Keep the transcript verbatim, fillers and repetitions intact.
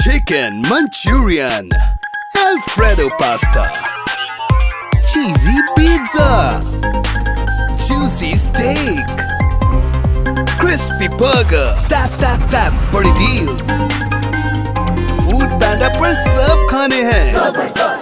Chicken Manchurian, Alfredo pasta, cheesy pizza, juicy steak, crispy burger, tap tap tap बड़ी deals, Foodpanda पर सब खाने हैं।